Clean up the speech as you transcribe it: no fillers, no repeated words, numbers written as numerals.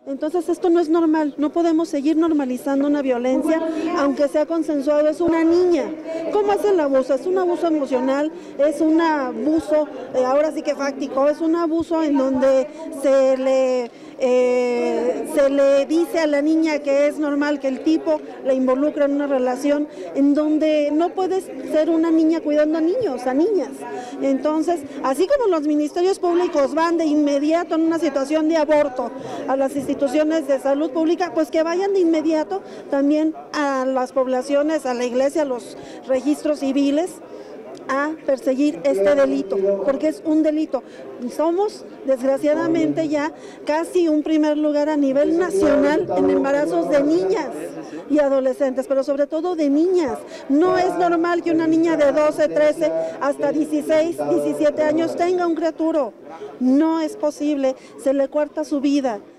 Entonces esto no es normal, no podemos seguir normalizando una violencia, aunque sea consensuado, es una niña. ¿Cómo es el abuso? Es un abuso emocional, es un abuso, ahora sí que fáctico, es un abuso en donde se le dice a la niña que es normal que el tipo la involucra en una relación en donde no puedes ser una niña cuidando a niños, a niñas. Entonces, así como los ministerios públicos van de inmediato en una situación de aborto a las instituciones de salud pública, pues que vayan de inmediato también a las poblaciones, a la iglesia, a los registros civiles, a perseguir este delito, porque es un delito. Somos, desgraciadamente, ya casi un primer lugar a nivel nacional en embarazos de niñas y adolescentes, pero sobre todo de niñas. No es normal que una niña de 12, 13, hasta 16, 17 años tenga un criaturo. No es posible, se le corta su vida.